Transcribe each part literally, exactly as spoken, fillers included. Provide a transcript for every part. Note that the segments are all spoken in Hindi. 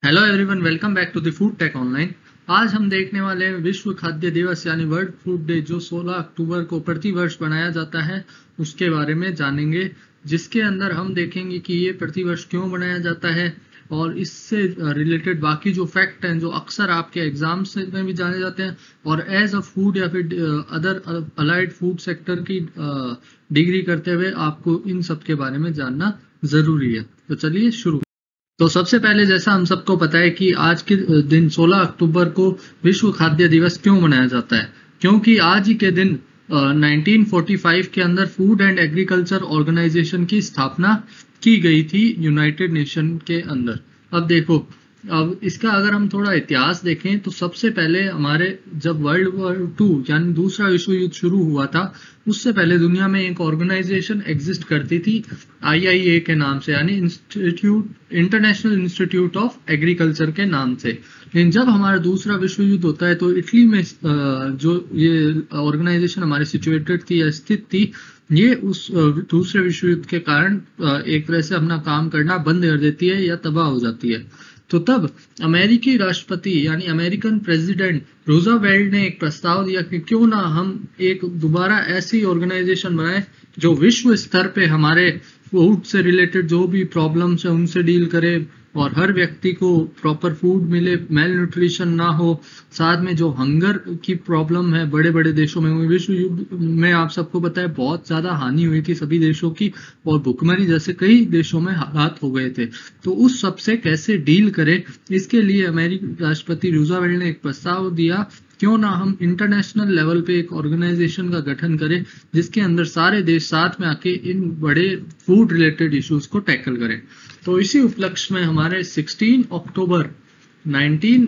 Hello everyone, welcome back to the food tech online. आज हम देखने वाले हैं विश्व खाद्य दिवस यानी वर्ल्ड फूड डे, जो सोलह अक्टूबर को प्रतिवर्ष मनाया जाता है, उसके बारे में जानेंगे। जिसके अंदर हम देखेंगे कि ये प्रतिवर्ष क्यों मनाया जाता है और इससे रिलेटेड बाकी जो फैक्ट हैं जो अक्सर आपके एग्जाम्स में भी जाने जाते हैं, और एज अ फूड या फिर अदर अलाइड फूड सेक्टर की डिग्री करते हुए आपको इन सब के बारे में जानना जरूरी है। तो चलिए शुरू। तो सबसे पहले, जैसा हम सबको पता है कि आज के दिन सोलह अक्टूबर को विश्व खाद्य दिवस क्यों मनाया जाता है, क्योंकि आज ही के दिन नाइनटीन फोर्टी फाइव के अंदर फूड एंड एग्रीकल्चर ऑर्गेनाइजेशन की स्थापना की गई थी यूनाइटेड नेशन के अंदर। अब देखो, अब इसका अगर हम थोड़ा इतिहास देखें तो सबसे पहले हमारे जब वर्ल्ड वॉर टू यानी दूसरा विश्व युद्ध शुरू हुआ था, उससे पहले दुनिया में एक ऑर्गेनाइजेशन एग्जिस्ट करती थी आई आई ए के नाम से, यानी institute international institute of agriculture के नाम से। लेकिन जब हमारा दूसरा विश्व युद्ध होता है तो इटली में जो ये ऑर्गेनाइजेशन हमारे सिचुएटेड थी या स्थित थी, ये उस दूसरे विश्व युद्ध के कारण एक तरह से अपना काम करना बंद कर देती है या तबाह हो जाती है। तो तब अमेरिकी राष्ट्रपति यानी अमेरिकन प्रेसिडेंट रूजवेल्ट ने एक प्रस्ताव दिया कि क्यों ना हम एक दोबारा ऐसी ऑर्गेनाइजेशन बनाएं जो विश्व स्तर पे हमारे फूड से रिलेटेड जो भी प्रॉब्लम्स है उनसे डील करे और हर व्यक्ति को प्रॉपर फूड मिले, मेल न्यूट्रिशन ना हो। साथ में जो हंगर की प्रॉब्लम है बड़े बड़े देशों में, विश्व युद्ध में आप सबको पता है बहुत ज्यादा हानि हुई थी सभी देशों की, और भुखमरी जैसे कई देशों में हालात हो गए थे। तो उस सब से कैसे डील करें, इसके लिए अमेरिकी राष्ट्रपति रूजवेल्ट ने एक प्रस्ताव दिया, क्यों ना हम इंटरनेशनल लेवल पे एक ऑर्गेनाइजेशन का गठन करें जिसके अंदर सारे देश साथ में आके इन बड़े फूड रिलेटेड इश्यूज को टैकल करें। तो इसी उपलक्ष्य में हमारे सोलह अक्टूबर नाइनटीन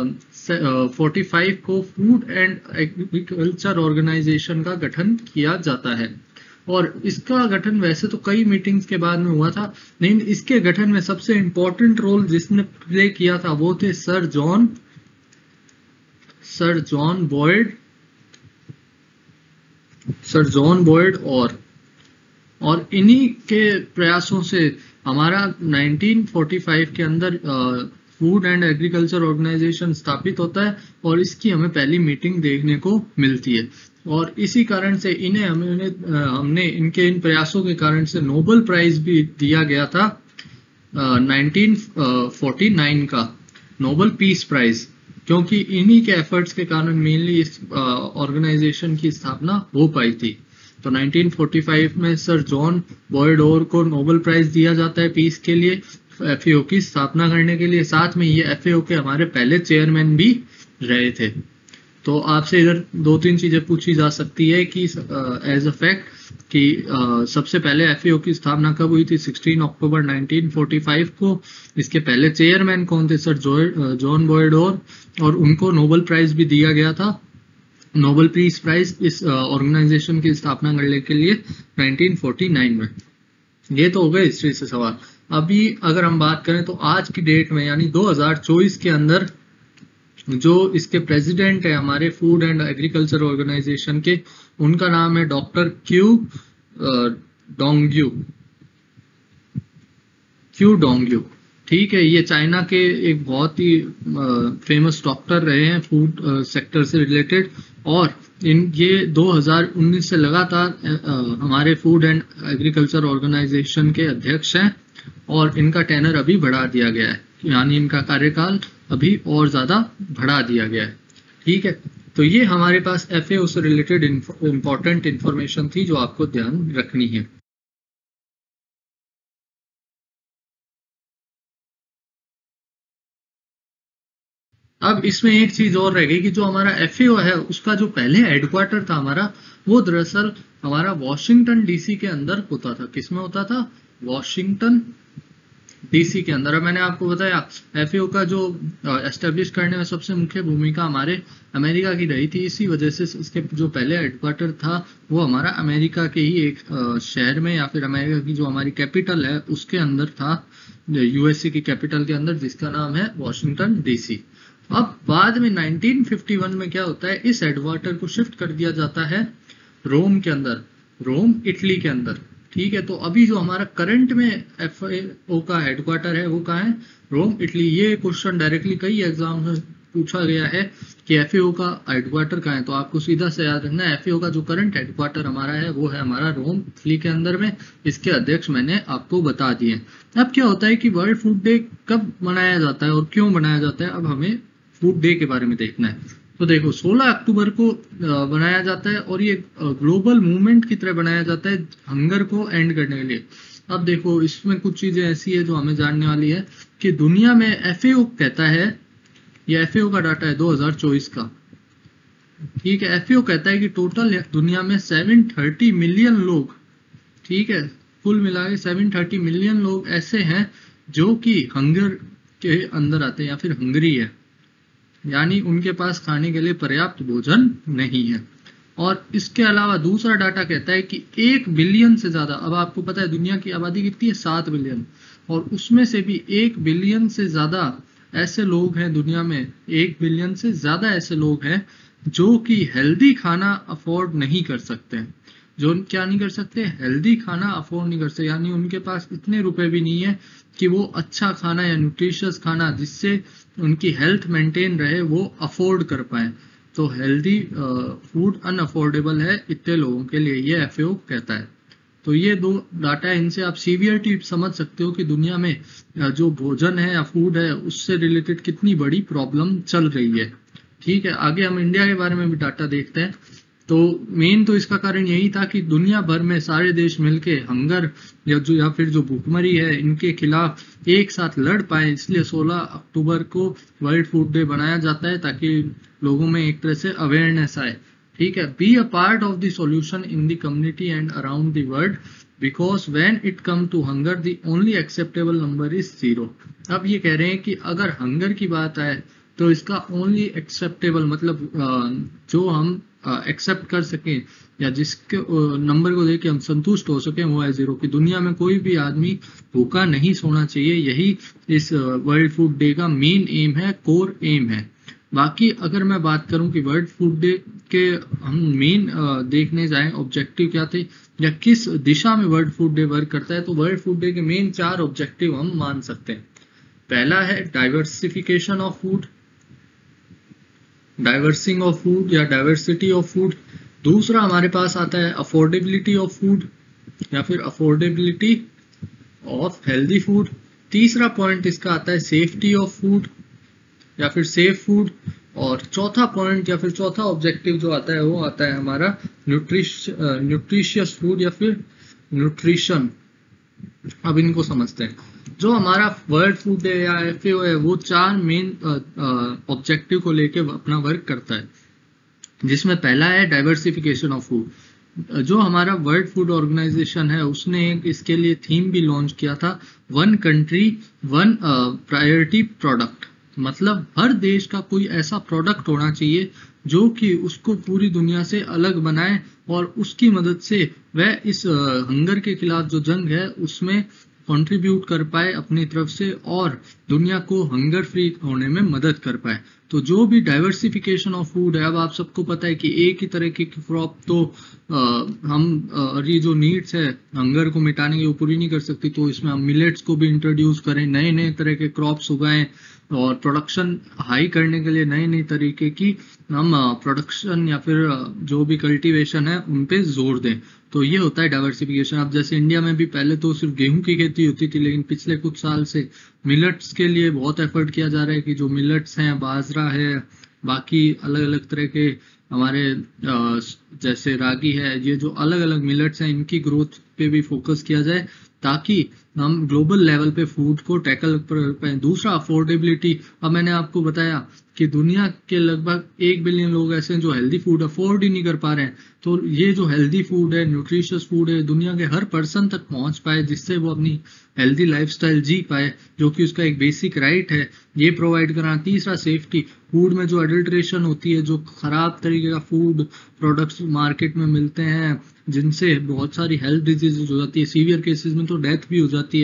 फोर्टी फाइव को फूड एंड एग्रीकल्चर ऑर्गेनाइजेशन का गठन किया जाता है। और इसका गठन वैसे तो कई मीटिंग्स के बाद में हुआ था, लेकिन इसके गठन में सबसे इंपॉर्टेंट रोल जिसने प्ले किया था वो थे sir John sir John Boyd sir John Boyd और और इन्हीं के प्रयासों से हमारा नाइनटीन फोर्टी फाइव के अंदर फूड एंड एग्रीकल्चर ऑर्गेनाइजेशन स्थापित होता है और इसकी हमें पहली मीटिंग देखने को मिलती है। और इसी कारण से इन्हें हमने हमने इनके इन प्रयासों के कारण से नोबेल प्राइज भी दिया गया था, नाइनटीन फोर्टी नाइन का नोबेल पीस प्राइज, क्योंकि इन्हीं के एफर्ट्स के कारण मेनली इस ऑर्गेनाइजेशन की स्थापना हो पाई थी। तो नाइनटीन फोर्टी फाइव में सर जॉन बॉयड और को नोबेल प्राइज दिया जाता है पीस के लिए, एफ ए ओ की स्थापना करने के लिए। साथ में ये एफ ए ओ के हमारे पहले चेयरमैन भी रहे थे। तो आपसे इधर दो तीन चीजें पूछी जा सकती है कि एज अ फैक्ट कि uh, सबसे पहले एफ ए ओ की स्थापना कब हुई थी, सोलह अक्टूबर नाइनटीन फोर्टी फाइव को। इसके पहले चेयरमैन कौन थे, सर जॉन बॉयड और और उनको नोबेल प्राइज भी दिया गया था, नोबेल पीस प्राइज इस ऑर्गेनाइजेशन की स्थापना करने के लिए नाइनटीन फोर्टी नाइन में। ये तो हो गए हिस्ट्री से सवाल। अभी अगर हम बात करें तो आज की डेट में यानी दो हज़ार चौबीस के अंदर जो इसके प्रेसिडेंट है हमारे फूड एंड एग्रीकल्चर ऑर्गेनाइजेशन के, उनका नाम है doctor Qu Dongyu Qu Dongyu ठीक है, ये चाइना के एक बहुत ही फेमस डॉक्टर रहे हैं फूड सेक्टर से रिलेटेड, और इन ये दो हज़ार उन्नीस से लगातार हमारे फूड एंड एग्रीकल्चर ऑर्गेनाइजेशन के अध्यक्ष हैं, और इनका टेनर अभी बढ़ा दिया गया है, यानी इनका कार्यकाल अभी और ज्यादा बढ़ा दिया गया है। ठीक है, तो ये हमारे पास एफ ए ओ से रिलेटेड इंपॉर्टेंट इंफॉर्मेशन थी जो आपको ध्यान रखनी है। अब इसमें एक चीज और रह गई कि जो हमारा एफ ए ओ है उसका जो पहले हेडक्वार्टर था हमारा, वो दरअसल हमारा वॉशिंगटन डी सी के अंदर होता था। किसमें होता था, वॉशिंगटन डी सी के अंदर। मैंने आपको बताया एफ ए ओ का जो एस्टेब्लिश करने में सबसे मुख्य भूमिका हमारे अमेरिका की रही थी, इसी वजह से इसके जो पहले हेडक्वार्टर था वो हमारा अमेरिका के ही एक शहर में या फिर अमेरिका की जो हमारी कैपिटल है उसके अंदर था, यू एस ए की कैपिटल के अंदर, जिसका नाम है वॉशिंगटन डी सी। अब बाद में नाइनटीन फिफ्टी वन में क्या होता है, इस हेडक्वार्टर को शिफ्ट कर दिया जाता है रोम के अंदर, रोम इटली के अंदर। ठीक है, तो अभी जो हमारा करंट में एफ ओ का हेडक्वार्टर है वो कहाँ है? Rome, Italy. ये क्वेश्चन डायरेक्टली कई एग्जाम में पूछा गया है कि एफ ए ओ का हेडक्वार्टर कहाँ है, तो आपको सीधा से याद रखना है एफ ए ओ का जो करंट हेडक्वार्टर हमारा है वो है हमारा रोम, इटली के अंदर में। इसके अध्यक्ष मैंने आपको बता दिए। अब क्या होता है कि वर्ल्ड फूड डे कब मनाया जाता है और क्यों मनाया जाता है, अब हमें फूड डे के बारे में देखना है। तो देखो सोलह अक्टूबर को बनाया जाता है और ये ग्लोबल मूवमेंट की तरह बनाया जाता है हंगर को एंड करने के लिए। अब देखो इसमें कुछ चीजें ऐसी है जो हमें जानने वाली है कि दुनिया में एफ ए ओ कहता है, ये एफ ए ओ का डाटा है दो हज़ार चौबीस का, ठीक है। एफ ए ओ कहता है कि टोटल दुनिया में सात सौ तीस मिलियन लोग, ठीक है, कुल मिला के सात सौ तीस मिलियन लोग ऐसे हैं जो कि हंगर के अंदर आते हैं या फिर हंगरी है, यानी उनके पास खाने के लिए पर्याप्त भोजन नहीं है। और इसके अलावा दूसरा डाटा कहता है कि एक बिलियन से ज्यादा, अब आपको पता है दुनिया की आबादी कितनी है? सात बिलियन, और उसमें से भी एक बिलियन से ज्यादा ऐसे लोग हैं दुनिया में, एक बिलियन से ज्यादा ऐसे लोग हैं जो कि हेल्दी खाना अफोर्ड नहीं कर सकते, जो क्या नहीं कर सकते? हेल्दी खाना अफोर्ड नहीं कर सकते, यानी उनके पास इतने रुपए भी नहीं है कि वो अच्छा खाना या न्यूट्रिशियस खाना जिससे उनकी हेल्थ मेंटेन रहे वो अफोर्ड कर पाए। तो हेल्दी फूड अनअफोर्डेबल है इतने लोगों के लिए, ये एफ ए ओ कहता है। तो ये दो डाटा है, इनसे आप सीवियरिटी समझ सकते हो कि दुनिया में जो भोजन है या फूड है उससे रिलेटेड कितनी बड़ी प्रॉब्लम चल रही है। ठीक है, आगे हम इंडिया के बारे में भी डाटा देखते हैं। तो मेन तो इसका कारण यही था कि दुनिया भर में सारे देश मिलके हंगर या जो या फिर जो भूखमरी है इनके खिलाफ एक साथ लड़ पाए, इसलिए सोलह अक्टूबर को वर्ल्ड फूड डे बनाया जाता है ताकि लोगों में एक तरह से अवेयरनेस आए। ठीक है, be a part of the solution in the community and around the world because when it come to hunger the only acceptable number is zero. अब ये कह रहे हैं कि अगर हंगर की बात आए तो इसका ओनली एक्सेप्टेबल मतलब जो हम एक्सेप्ट uh, कर सकें या जिसके नंबर uh, को देख के हम संतुष्ट हो सके वो है जीरो, की दुनिया में कोई भी आदमी भूखा नहीं सोना चाहिए। यही इस वर्ल्ड फूड डे का मेन एम है, कोर एम है। बाकी अगर मैं बात करूं कि वर्ल्ड फूड डे के हम मेन uh, देखने जाएं ऑब्जेक्टिव क्या थे या किस दिशा में वर्ल्ड फूड डे वर्क करता है, तो वर्ल्ड फूड डे के मेन चार ऑब्जेक्टिव हम मान सकते हैं। पहला है diversification of food, diversing of food या डाइवर्सिटी ऑफ फूड। दूसरा हमारे पास आता है अफोर्डेबिलिटी ऑफ फूड या फिर अफोर्डेबिलिटी ऑफ हेल्दी फूड। तीसरा पॉइंट इसका आता है सेफ्टी ऑफ फूड या फिर सेफ फूड। और चौथा पॉइंट या फिर चौथा ऑब्जेक्टिव जो आता है वो आता है हमारा न्यूट्रिश न्यूट्रिशियस फूड या फिर न्यूट्रिशन। अब इनको समझते हैं। जो हमारा वर्ल्ड फूड डे या एफ ए ओ है वो चार मेन ऑब्जेक्टिव को लेके अपना वर्क करता है, जिसमें पहला है डाइवर्सिफिकेशन ऑफ फूड। जो हमारा वर्ल्ड फूड ऑर्गेनाइजेशन है उसने एक इसके लिए थीम भी लॉन्च किया था, one country one priority product. मतलब हर देश का कोई ऐसा प्रोडक्ट होना चाहिए जो कि उसको पूरी दुनिया से अलग बनाए और उसकी मदद से वह इस हंगर के खिलाफ जो जंग है उसमें कंट्रीब्यूट कर पाए अपनी तरफ से और दुनिया को हंगर फ्री होने में मदद कर पाए। तो जो भी डाइवर्सिफिकेशन ऑफ फूड है, अब आप सबको पता है कि एक ही तरह की क्रॉप तो आ, हम आ, ये जो नीड्स है हंगर को मिटाने की वो पूरी नहीं कर सकती, तो इसमें हम मिलेट्स को भी इंट्रोड्यूस करें, नए नए तरह के क्रॉप्स उगाएं और प्रोडक्शन हाई करने के लिए नए नए तरीके की हम प्रोडक्शन या फिर जो भी कल्टीवेशन है उन पे जोर दें। तो ये होता है डाइवर्सिफिकेशन। अब जैसे इंडिया में भी पहले तो सिर्फ गेहूं की खेती होती थी, लेकिन पिछले कुछ साल से मिलेट्स के लिए बहुत एफर्ट किया जा रहा है कि जो मिलेट्स हैं, बाजरा है, बाकी अलग अलग तरह के हमारे जैसे रागी है, ये जो अलग अलग मिलेट्स हैं इनकी ग्रोथ पे भी फोकस किया जाए ताकि हम ग्लोबल लेवल पे फूड को टैकल कर पाए। दूसरा अफोर्डेबिलिटी। अब मैंने आपको बताया कि दुनिया के लगभग एक बिलियन लोग ऐसे हैं जो हेल्दी फूड अफोर्ड ही नहीं कर पा रहे हैं, तो ये जो हेल्दी फूड है, न्यूट्रिशियस फूड है, दुनिया के हर पर्सन तक पहुंच पाए जिससे वो अपनी हेल्दी लाइफस्टाइल जी पाए, जो कि उसका एक बेसिक राइट है, ये प्रोवाइड कराना। तीसरा सेफ्टी। फूड में जो अडल्ट्रेशन होती है, जो खराब तरीके का फूड प्रोडक्ट्स मार्केट में मिलते हैं जिनसे बहुत सारी हेल्थ डिजीजेज हो जाती है, सीवियर केसेस में तो डेथ भी हो जाती है,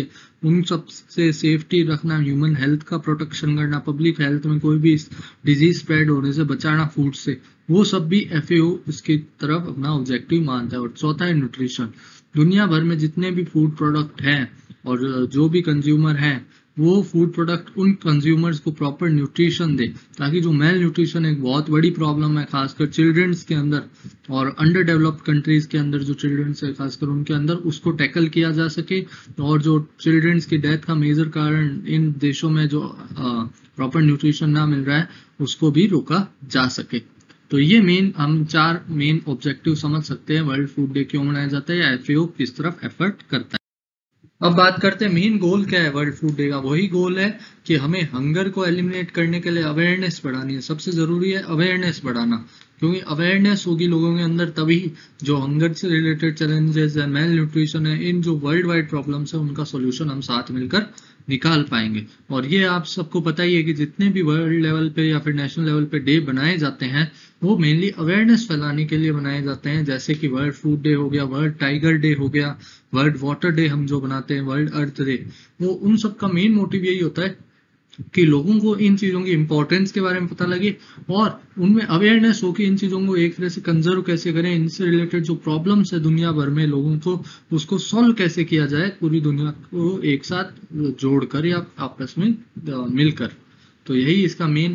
उन सब से सेफ्टी रखना, ह्यूमन हेल्थ का प्रोटेक्शन करना, पब्लिक हेल्थ में कोई भी डिजीज स्प्रेड होने से बचाना फूड से, वो सब भी एफ ए ओ इसकी तरफ अपना ऑब्जेक्टिव मानता है। और चौथा है न्यूट्रिशन। दुनिया भर में जितने भी फूड प्रोडक्ट हैं और जो भी कंज्यूमर हैं, वो फूड प्रोडक्ट उन कंज्यूमर्स को प्रॉपर न्यूट्रिशन दे, ताकि जो मेल न्यूट्रिशन एक बहुत बड़ी प्रॉब्लम है खासकर चिल्ड्रंस के अंदर और अंडर डेवलप्ड कंट्रीज के अंदर जो चिल्ड्रंस है खासकर उनके अंदर, उसको टैकल किया जा सके। और जो चिल्ड्रंस की डेथ का मेजर कारण इन देशों में जो प्रॉपर न्यूट्रिशन ना मिल रहा है, उसको भी रोका जा सके। तो ये मेन हम चार मेन ऑब्जेक्टिव समझ सकते हैं वर्ल्ड फूड डे क्यों मनाया जाता है या एफ ए ओ किस तरफ एफर्ट करता है। अब बात करते हैं मेन गोल क्या है वर्ल्ड फूड डे का। वही गोल है कि हमें हंगर को एलिमिनेट करने के लिए अवेयरनेस बढ़ानी है। सबसे जरूरी है अवेयरनेस बढ़ाना, क्योंकि अवेयरनेस होगी लोगों के अंदर तभी जो हंगर से रिलेटेड चैलेंजेस है, मेल न्यूट्रिशन है, इन जो वर्ल्ड वाइड प्रॉब्लम्स है, उनका सॉल्यूशन हम साथ मिलकर निकाल पाएंगे। और ये आप सबको पता ही है कि जितने भी वर्ल्ड लेवल पे या फिर नेशनल लेवल पे डे बनाए जाते हैं, वो मेनली अवेयरनेस फैलाने के लिए बनाए जाते हैं। जैसे कि वर्ल्ड फूड डे हो गया, वर्ल्ड टाइगर डे हो गया, वर्ल्ड वाटर डे हम जो बनाते हैं, वर्ल्ड अर्थ डे, वो उन सब का मेन मोटिव यही होता है कि लोगों को इन चीजों की इंपॉर्टेंस के बारे में पता लगे और उनमें अवेयरनेस हो कि इन चीजों को एक तरह से कंजर्व कैसे करें, इनसे रिलेटेड जो प्रॉब्लम्स है दुनिया भर में लोगों को, उसको सॉल्व कैसे किया जाए पूरी दुनिया को एक साथ जोड़कर या आपस में मिलकर। तो यही इसका मेन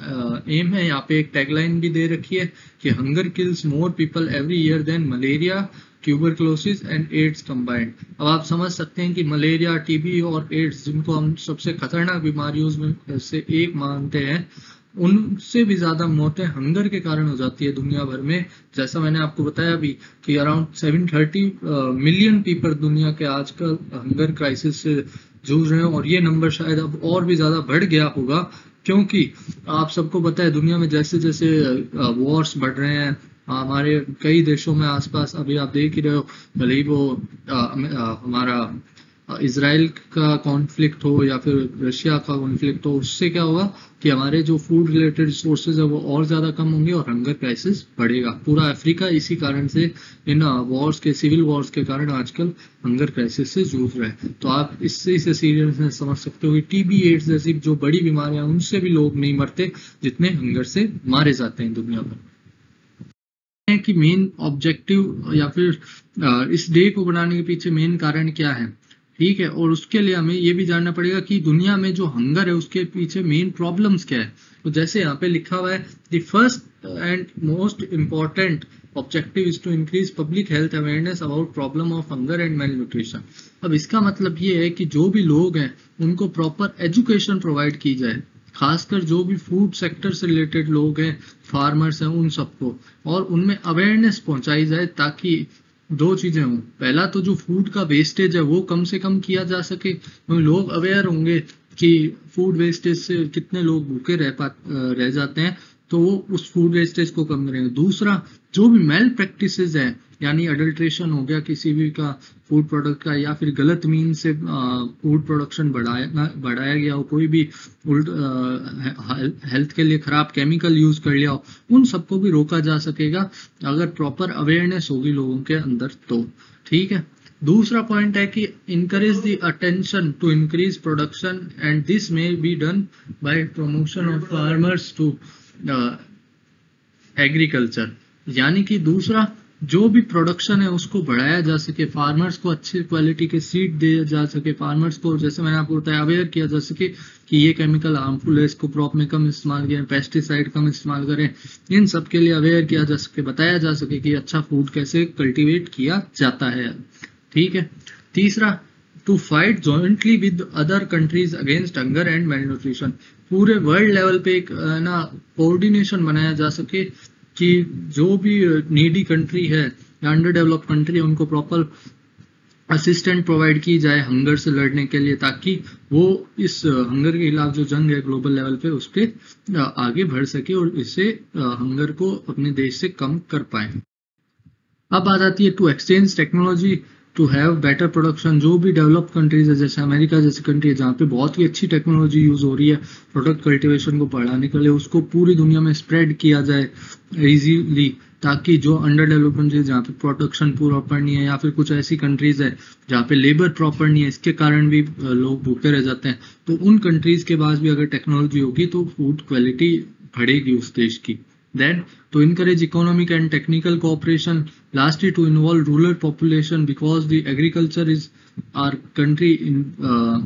एम है। यहाँ पे एक टैगलाइन भी दे रखी है कि hunger kills more people every year than malaria, tuberculosis and AIDS combined. अब आप समझ सकते हैं कि मलेरिया, टीबी और एड्स, जिनको हम सबसे खतरनाक बीमारियों में से एक मानते हैं, उनसे भी ज्यादा मौतें हंगर के कारण हो जाती है दुनिया भर में। जैसा मैंने आपको बताया अभी कि around seven thirty million people दुनिया के आजकल हंगर क्राइसिस से जूझ रहे हैं, और ये नंबर शायद अब और भी ज्यादा बढ़ गया होगा, क्योंकि आप सबको पता है दुनिया में जैसे जैसे वॉर्स बढ़ रहे हैं हमारे कई देशों में आसपास, अभी आप देख ही रहे हो, भले ही वो आ, आ, हमारा इजराइल का कॉन्फ्लिक्ट हो या फिर रशिया का कॉन्फ्लिक्ट हो, उससे क्या होगा कि हमारे जो फूड रिलेटेड रिसोर्सेज है वो और ज्यादा कम होंगे और हंगर क्राइसिस बढ़ेगा। पूरा अफ्रीका इसी कारण से, इन वॉर्स के, सिविल वॉर्स के कारण आजकल हंगर क्राइसिस से जूझ रहा है। तो आप इससे इसे सीरियसनेस समझ सकते हो कि टीबी, एड्स जैसी जो बड़ी बीमारियां, उनसे भी लोग नहीं मरते जितने हंगर से मारे जाते हैं दुनिया भर। कि मेन ऑब्जेक्टिव या फिर इस डे को बनाने के पीछे मेन कारण क्या है, ठीक है। और उसके लिए हमें ये भी जानना पड़ेगा कि दुनिया में जो हंगर है उसके पीछे मेन प्रॉब्लम्स क्या है। तो जैसे यहाँ पे लिखा हुआ है, the first and most important objective is to increase public health awareness about problem of hunger and malnutrition. अब इसका मतलब ये है कि जो भी लोग हैं उनको प्रॉपर एजुकेशन प्रोवाइड की जाए, खासकर जो भी फूड सेक्टर से रिलेटेड लोग हैं, फार्मर्स हैं, उन सबको, और उनमें अवेयरनेस पहुंचाई जाए, ताकि दो चीजें हों। पहला तो जो फूड का वेस्टेज है वो कम से कम किया जा सके, तो लोग अवेयर होंगे कि फूड वेस्टेज से कितने लोग भूखे रह पा रह जाते हैं, तो वो उस फूड वेस्टेज को कम करेंगे। दूसरा, जो भी मेल प्रैक्टिसेस है, यानी अडल्ट्रेशन हो गया किसी भी का फूड प्रोडक्ट का, या फिर गलत मीन से फूड प्रोडक्शन बढ़ाया बढ़ाया गया हो, कोई भी उल्ट हेल्थ के लिए खराब केमिकल यूज कर लिया हो, उन सबको भी रोका जा सकेगा अगर प्रॉपर अवेयरनेस होगी लोगों के अंदर तो, ठीक है। दूसरा पॉइंट है कि encourage the attention to increase production and this may be done by promotion of farmers to agriculture. यानी कि दूसरा, जो भी प्रोडक्शन है उसको बढ़ाया जा सके, फार्मर्स को अच्छी क्वालिटी के सीड दिए जा सके, फार्मर्स को, जैसे मैंने आपको बताया, अवेयर किया जा सके कि ये केमिकल हार्मफुल है, इसको क्रॉप में कम इस्तेमाल करें, पेस्टिसाइड कम इस्तेमाल करें। इन सब के लिए अवेयर किया जा सके, बताया जा सके कि अच्छा फूड कैसे कल्टीवेट किया जाता है, ठीक है। तीसरा, to fight jointly with other countries against hunger and malnutrition. पूरे वर्ल्ड लेवल पे एक ना कोऑर्डिनेशन बनाया जा सके कि जो भी नीडी कंट्री है या अंडर डेवलप्ड कंट्री है, उनको प्रॉपर असिस्टेंट प्रोवाइड की जाए हंगर से लड़ने के लिए, ताकि वो इस हंगर के खिलाफ जो जंग है ग्लोबल लेवल पे, उस पर आगे बढ़ सके और इससे हंगर को अपने देश से कम कर पाए। अब बात आती है to exchange technology to have better production. जो भी डेवलप्ड कंट्रीज है, जैसे अमेरिका जैसी कंट्री है जहाँ पे बहुत ही अच्छी टेक्नोलॉजी यूज हो रही है प्रोडक्ट कल्टीवेशन को बढ़ाने के लिए, उसको पूरी दुनिया में स्प्रेड किया जाए इजीली, ताकि जो अंडर डेवलपमेंट है, जहाँ पे प्रोडक्शन प्रॉपर नहीं है, या फिर कुछ ऐसी कंट्रीज है जहाँ पे लेबर प्रॉपर नहीं है, इसके कारण भी लोग भूखे रह जाते हैं। तो उन कंट्रीज के पास भी अगर टेक्नोलॉजी होगी तो फूड क्वालिटी बढ़ेगी उस देश की। Then to encourage economic and technical cooperation, lastly to involve rural population because the agriculture is our country in uh,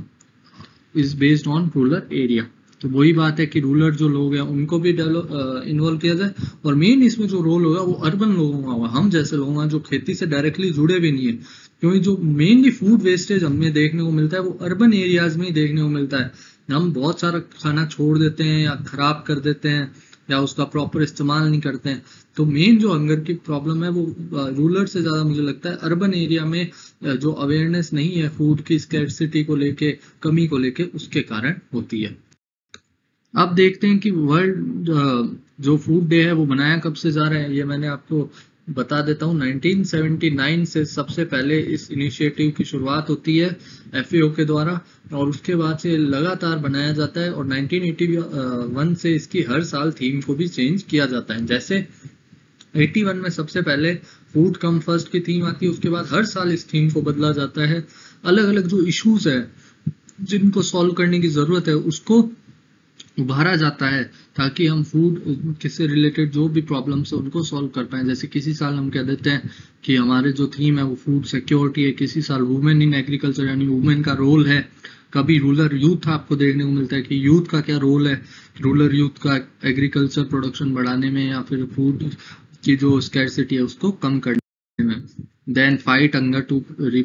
is based on rural area। तो वही बात है कि रूरल जो लोग हैं उनको भी डेवलप इन्वॉल्व किया जाए, और मेन इसमें जो रोल होगा वो अर्बन लोगों का होगा, हम जैसे लोग हैं जो खेती से डायरेक्टली जुड़े भी नहीं है, क्योंकि जो मेनली फूड वेस्टेज हमें देखने को मिलता है वो अर्बन एरियाज में ही देखने को मिलता है। हम बहुत सारा खाना छोड़ देते हैं या खराब कर देते हैं या उसका प्रॉपर इस्तेमाल नहीं करते हैं। तो मेन जो हंगर की प्रॉब्लम है वो रूरल से ज़्यादा मुझे लगता है अर्बन एरिया में जो अवेयरनेस नहीं है फूड की स्कैर्सिटी को लेके, कमी को लेके, उसके कारण होती है। अब देखते हैं कि वर्ल्ड जो फूड डे है वो मनाया कब से जा रहा है, ये मैंने आपको बता देता हूँ। नाइनटीन सेवेंटी नाइन से सबसे पहले इस इनिशिएटिव की शुरुआत होती है एफ ए ओ के द्वारा, और उसके बाद से लगातार बनाया जाता है, और नाइनटीन एटी वन से इसकी हर साल थीम को भी चेंज किया जाता है। जैसे एटी वन में सबसे पहले फूड कम फर्स्ट की थीम आती है, उसके बाद हर साल इस थीम को बदला जाता है। अलग अलग जो इश्यूज है जिनको सॉल्व करने की जरूरत है उसको उभारा जाता है, ताकि हम फूड से रिलेटेड जो भी प्रॉब्लम्स है उनको सॉल्व कर पाए। जैसे किसी साल हम कह देते हैं कि हमारे जो थीम है वो फूड सिक्योरिटी है, किसी साल वुमेन इन एग्रीकल्चर यानी वुमेन का रोल है, कभी रूरल यूथ आपको देखने को मिलता है कि यूथ का क्या रोल है, रूरल यूथ का एग्रीकल्चर प्रोडक्शन बढ़ाने में या फिर फूड की जो स्कैर्सिटी है उसको कम करने में। Then fight hunger to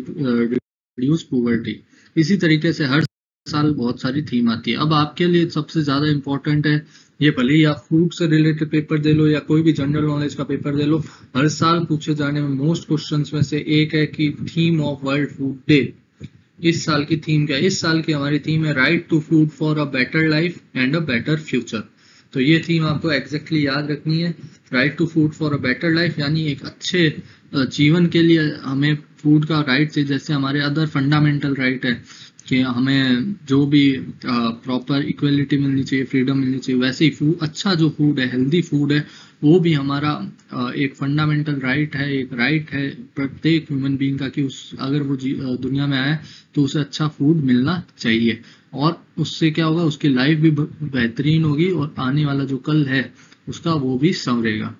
reduce poverty. इसी तरीके से हर साल बहुत सारी थीम आती है। अब आपके लिए सबसे ज्यादा इंपॉर्टेंट है, ये भले ही आप फूड से रिलेटेड पेपर दे लो या कोई भी जनरल नॉलेज का पेपर दे लो, हर साल पूछे जाने में मोस्ट क्वेश्चंस में से एक है कि theme of world food day इस साल की थीम क्या है। इस साल की हमारी थीम है right to food for a better life and a better future. तो ये थीम आपको एग्जैक्टली याद रखनी है, right to food for a better life, यानी एक अच्छे जीवन के लिए हमें फूड का राइट चाहिए, जैसे हमारे अदर फंडामेंटल राइट है कि हमें जो भी प्रॉपर इक्वलिटी मिलनी चाहिए, फ्रीडम मिलनी चाहिए, वैसे ही फूड, अच्छा जो फूड है, हेल्दी फूड है, वो भी हमारा आ, एक फंडामेंटल राइट है, एक राइट है प्रत्येक ह्यूमन बीइंग का कि उस अगर वो दुनिया में आए तो उसे अच्छा फूड मिलना चाहिए, और उससे क्या होगा, उसकी लाइफ भी बेहतरीन होगी और आने वाला जो कल है उसका वो भी संवरेगा।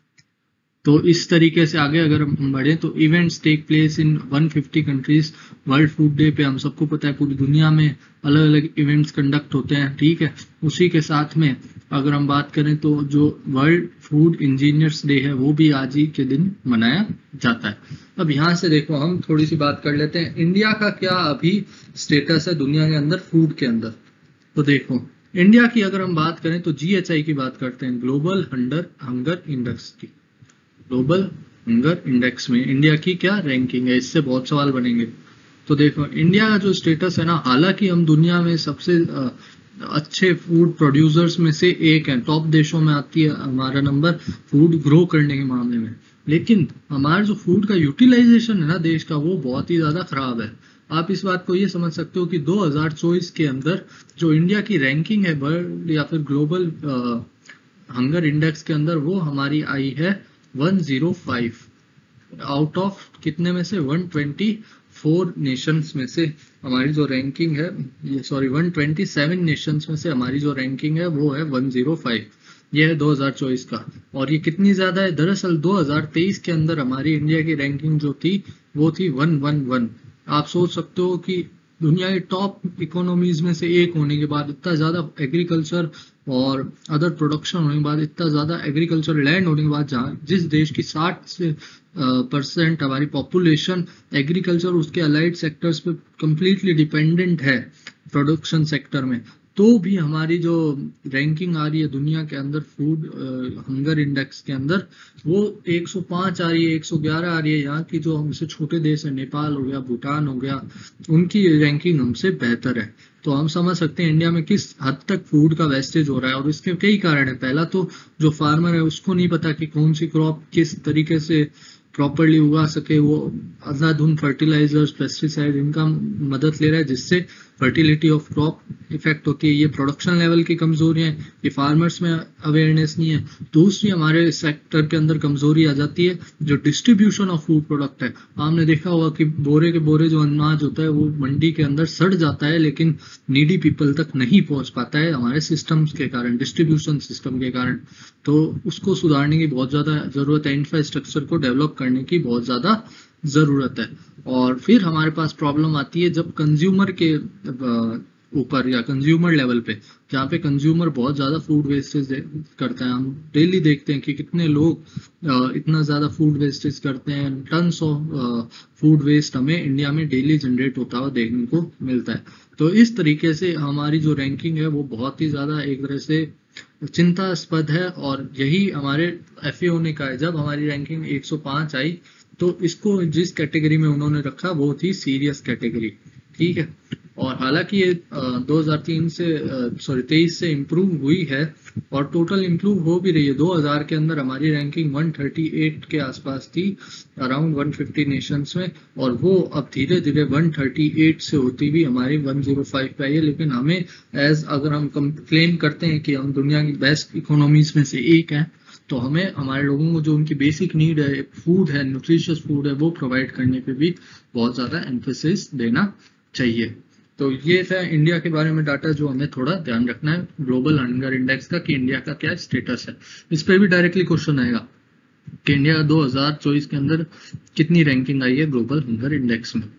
तो इस तरीके से आगे अगर हम बढ़े तो events take place in one fifty countries. World food day पे हम सबको पता है पूरी दुनिया में अलग अलग इवेंट्स कंडक्ट होते हैं, ठीक है। उसी के साथ में अगर हम बात करें तो जो वर्ल्ड फूड इंजीनियर्स डे है वो भी आज ही के दिन मनाया जाता है। अब यहाँ से देखो हम थोड़ी सी बात कर लेते हैं इंडिया का क्या अभी स्टेटस है दुनिया के अंदर फूड के अंदर। तो देखो इंडिया की अगर हम बात करें तो जी एच आई की बात करते हैं, ग्लोबल हंगर हंगर इंडेक्स की। ग्लोबल हंगर इंडेक्स में इंडिया की क्या रैंकिंग है, इससे बहुत सवाल बनेंगे। तो देखो इंडिया का जो स्टेटस है ना, हालांकि हम दुनिया में सबसे अच्छे फूड प्रोड्यूसर्स में से एक है, टॉप देशों में आती है हमारा नंबर फूड ग्रो करने के मामले में, लेकिन हमारा जो फूड का यूटिलाइजेशन है ना देश का, वो बहुत ही ज्यादा खराब है। आप इस बात को ये समझ सकते हो कि दो हज़ार चौबीस के अंदर जो इंडिया की रैंकिंग है वर्ल्ड या फिर ग्लोबल हंगर इंडेक्स के अंदर, वो हमारी आई है one zero five out of कितने में से एक सौ चौबीस नेशंस में से हमारी जो रैंकिंग है, ये सॉरी एक सौ सत्ताईस नेशंस में से हमारी जो रैंकिंग है वो है एक सौ फाइव। ये है दो हज़ार चौबीस का, और ये कितनी ज्यादा है, दरअसल दो हज़ार तेईस के अंदर हमारी इंडिया की रैंकिंग जो थी वो थी एक सौ ग्यारह। आप सोच सकते हो कि दुनिया के टॉप इकोनॉमीज में से एक होने के बाद, इतना ज्यादा एग्रीकल्चर और अदर प्रोडक्शन होने के बाद, इतना ज्यादा एग्रीकल्चर लैंड होने के बाद, जहाँ जिस देश की साठ से परसेंट हमारी पॉपुलेशन एग्रीकल्चर उसके अलाइड सेक्टर्स पे कंप्लीटली डिपेंडेंट है प्रोडक्शन सेक्टर में, तो भी हमारी जो रैंकिंग आ रही है दुनिया के अंदर फूड हंगर इंडेक्स के अंदर, वो एक सौ पाँच आ रही है, एक सौ ग्यारह आ रही है। यहाँ की जो हमसे छोटे देश है, नेपाल हो गया, भूटान हो गया, उनकी रैंकिंग हमसे बेहतर है। तो हम समझ सकते हैं इंडिया में किस हद तक फूड का वेस्टेज हो रहा है, और इसके कई कारण है। पहला तो जो फार्मर है उसको नहीं पता कि कौन सी क्रॉप किस तरीके से प्रॉपरली उगा सके, वो अंधाधुंध फर्टिलाइजर्स, पेस्टिसाइड इनका मदद ले रहा है, जिससे फर्टिलिटी ऑफ क्रॉप इफेक्ट होती है, ये प्रोडक्शन लेवल की कमजोरी है, ये फार्मर्स में अवेयरनेस नहीं है। दूसरी हमारे सेक्टर के अंदर कमजोरी आ जाती है जो डिस्ट्रीब्यूशन ऑफ फूड प्रोडक्ट है। आपने देखा होगा कि बोरे के बोरे जो अनाज होता है वो मंडी के अंदर सड़ जाता है लेकिन नीडी पीपल तक नहीं पहुंच पाता है हमारे सिस्टम्स के कारण, डिस्ट्रीब्यूशन सिस्टम के कारण। तो उसको सुधारने की बहुत ज्यादा जरूरत है, इंफ्रास्ट्रक्चर को डेवलप करने की बहुत ज्यादा जरूरत है। और फिर हमारे पास प्रॉब्लम आती है जब कंज्यूमर के ऊपर या कंज्यूमर लेवल पे, जहाँ पे कंज्यूमर बहुत ज्यादा फूड वेस्टेज करता है। हम डेली देखते हैं कि कितने लोग इतना ज्यादा फूड वेस्टेज करते हैं, टन्स ऑफ फूड वेस्ट हमें इंडिया में डेली जनरेट होता हुआ देखने को मिलता है। तो इस तरीके से हमारी जो रैंकिंग है वो बहुत ही ज्यादा एक तरह से चिंतास्पद है, और यही हमारे एफ ए ओ ने कहा है। जब हमारी रैंकिंग एक सौ पाँच आई तो इसको जिस कैटेगरी में उन्होंने रखा वो थी सीरियस कैटेगरी, ठीक है। और हालांकि ये दो हज़ार तीन से सॉरी तेईस से इम्प्रूव हुई है और टोटल इम्प्रूव हो भी रही है। दो हज़ार के अंदर हमारी रैंकिंग एक सौ अड़तीस के आसपास थी, अराउंड एक सौ पचास नेशंस में, और वो अब धीरे धीरे एक सौ अड़तीस से होती भी हमारी एक सौ पाँच पे आई है। लेकिन हमें एज अगर हम क्लेम करते हैं कि हम दुनिया की बेस्ट इकोनॉमीज में से एक हैं, तो हमें हमारे लोगों को जो उनकी बेसिक नीड है, फूड है, न्यूट्रिशियस फूड है, वो प्रोवाइड करने पे भी बहुत ज्यादा एम्फेसिस देना चाहिए। तो ये था इंडिया के बारे में डाटा जो हमें थोड़ा ध्यान रखना है ग्लोबल हंगर इंडेक्स का, कि इंडिया का क्या स्टेटस है। इस पे भी डायरेक्टली क्वेश्चन आएगा कि इंडिया का दो हज़ार चौबीस के अंदर कितनी रैंकिंग आई है ग्लोबल हंगर इंडेक्स में।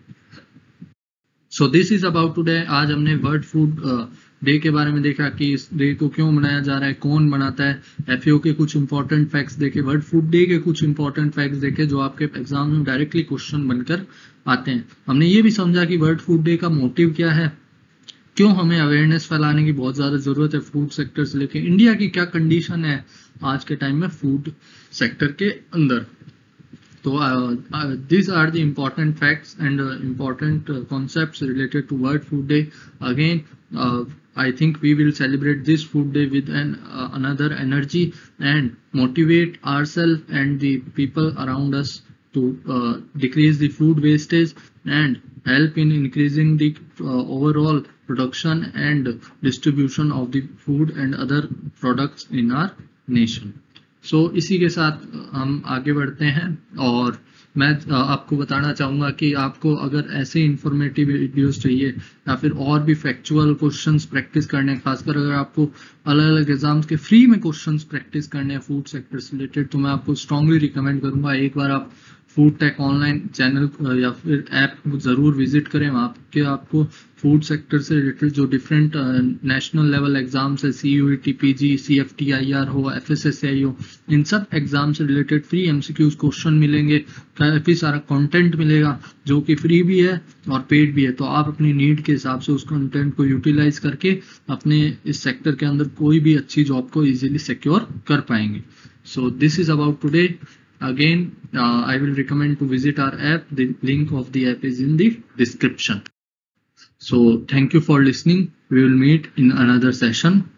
So this is about today. आज हमने वर्ल्ड फूड डे के बारे में देखा कि इस डे को क्यों मनाया जा रहा है, कौन मनाता है, एफ ए ओ के कुछ इंपॉर्टेंट फैक्ट्स देखे, वर्ल्ड फूड डे के कुछ इंपॉर्टेंट फैक्ट्स देखे जो आपके एग्जाम में डायरेक्टली क्वेश्चन बनकर आते हैं। हमने ये भी समझा कि वर्ल्ड फूड डे का मोटिव क्या है, क्यों हमें अवेयरनेस फैलाने की बहुत ज्यादा जरूरत है फूड सेक्टर से लेके, इंडिया की क्या कंडीशन है आज के टाइम में फूड सेक्टर के अंदर। So uh, uh, these are the important facts and uh, important uh, concepts related to World Food Day. Again, uh, I think we will celebrate this food day with an uh, another energy and motivate ourselves and the people around us to uh, decrease the food wastage and help in increasing the uh, overall production and distribution of the food and other products in our nation. So so, इसी के साथ हम आगे बढ़ते हैं, और मैं आपको बताना चाहूँगा कि आपको अगर ऐसे इंफॉर्मेटिव वीडियोस चाहिए या फिर और भी फैक्चुअल क्वेश्चंस प्रैक्टिस करने, खासकर अगर आपको अलग अलग एग्जाम्स के फ्री में क्वेश्चंस प्रैक्टिस करने हैं फूड सेक्टर से रिलेटेड, तो मैं आपको स्ट्रांगली रिकमेंड करूँगा एक बार आप फूड टेक ऑनलाइन चैनल या फिर ऐप ज़रूर विजिट करें। वहाँ के आपको फूड सेक्टर से रिलेटेड जो डिफरेंट नेशनल लेवल एग्जाम्स है, C U E T, P G, C F T I R हो, एफ एस एस आई हो, इन सब एग्जाम से related free M C Qs question मिलेंगे, काफ़ी सारा कंटेंट मिलेगा जो कि फ्री भी है और पेड भी है। तो आप अपनी नीड के हिसाब से उस कंटेंट को यूटिलाइज करके अपने इस सेक्टर के अंदर कोई भी अच्छी जॉब को इजीली सिक्योर कर पाएंगे। So this is about today. Again, uh, I will recommend to visit our app. The link of the app is in the description. So thank you for listening. We will meet in another session.